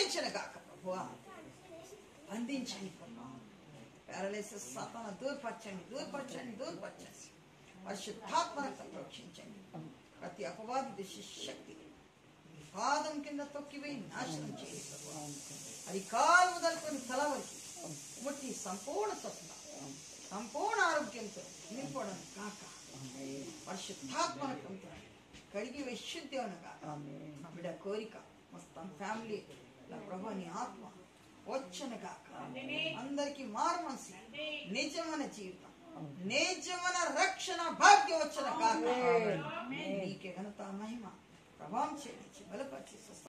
బంధించను గాక ప్రభువా, బంధించండి ప్రభా. పారలైసిస్ సాతాను దూరపరచండి, దూరపరచండి, దూరపరచండి. పరిశుద్ధాత్మను ప్రోక్షించండి. ప్రతి అపవాది దుష్టశక్తి పాదం కింద తొక్కివేయి నాశనం చేయండి ప్రభువా. అది కాలు మొదలుకొని తల వరకు ముట్టి సంపూర్ణ స్వస్థత, సంపూర్ణ ఆరోగ్యంతో నింపడం కాక పరిశుద్ధాత్మను కడిగి విశుద్ధి అనగా నా బిడ్డ కోరిక మొత్తం ఫ్యామిలీ నా ప్రభు నీ ఆత్మ వచ్చను కాక. అందరికి మారు మనసు, నిజమైన జీవితం, నిజమైన రక్షణ భాగ్యం వచ్చిన కాక. నీకే ఘనత మహిమ ప్రభావం చేయించి బలపరిచి